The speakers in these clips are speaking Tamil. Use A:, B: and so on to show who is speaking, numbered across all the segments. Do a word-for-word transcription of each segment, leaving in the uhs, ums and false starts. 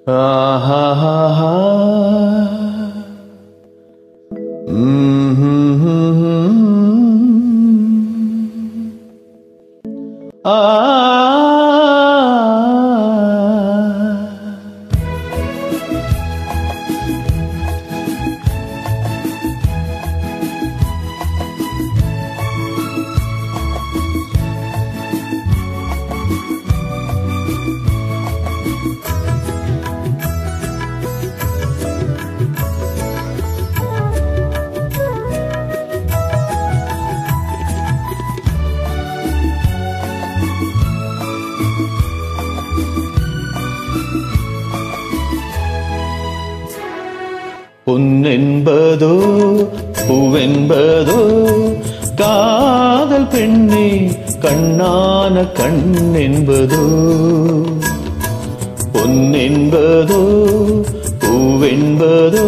A: ஆஹா ஆ பொன்னென்பதோ பூவென்பதோ காதல் பெண்ணே கண்ணான கண் என்பதோ பொன்னென்பதோ பூவென்பதோ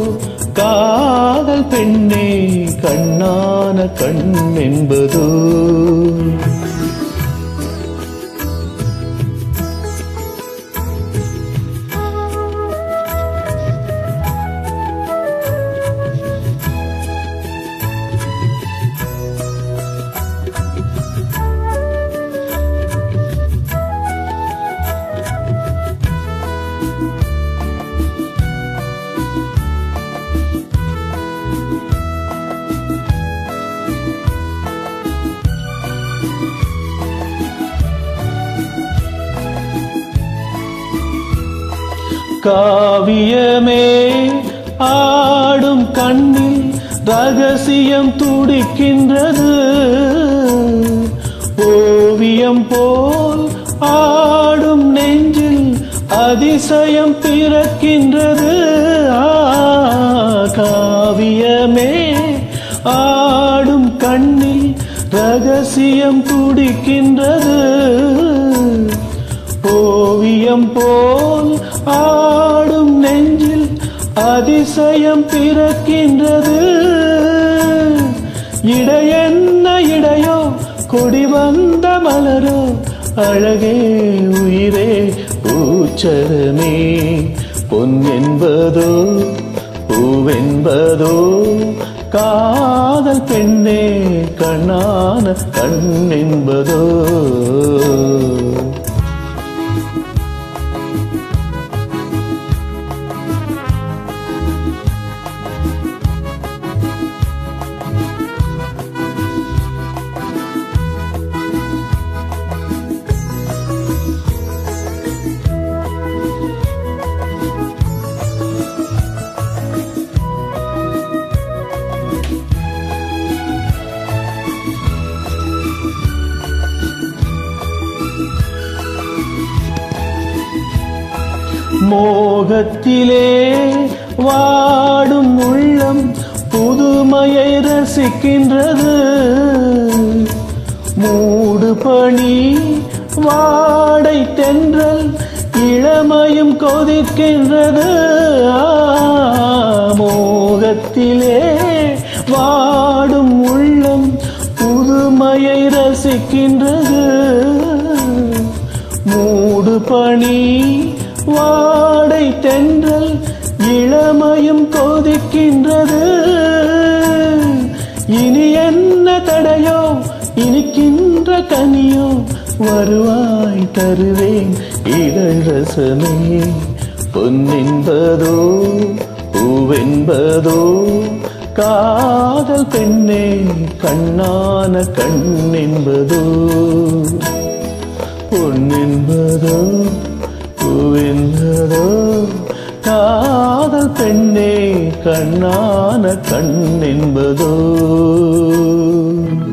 A: காதல் பெண்ணே கண்ணான கண் என்பதோ காவியமே ஆடும் கண்ணில் ரகசியம் துடிக்கின்றது ஓவியம் போல் ஆடும் நெஞ்சில் அதிசயம் பிறக்கின்றது காவியமே ஆடும் கண்ணில் ரகசியம் துடிக்கின்றது ஓவியம் போல் ஆடும் நெஞ்சில் அதிசயம் பிறக்கின்றது இடையென்ன இடையோ கொடி வந்த மலரோ அழகே உயிரே பூச்சரமே பொன் என்பதோ பூவென்பதோ காதல் பெண்ணே கண்ணான கண் என்பதோ மோகத்திலே வாடும் உள்ளம் புதுமையை ரசிக்கின்றது மூடு பனி வாடை தென்றல் இளமையும் கொதிக்கின்றது மோகத்திலே வாடும் உள்ளம் புதுமையை ரசிக்கின்றது மூடு பனி வாடை தென்றல் இளமையும் கொதிக்கின்றது இனி என்ன தடையோ இனிக்கின்ற கனியோ வருவாய் தருவேன் இதழ் ரசமே பொன்னென்பதோ பூவென்பதோ காதல் பெண்ணே கண்ணான கண் என்பதோ பொன்னென்பதோ பூவென்பதோ காதல் பெண்ணே கண்ணான கண் என்பதோ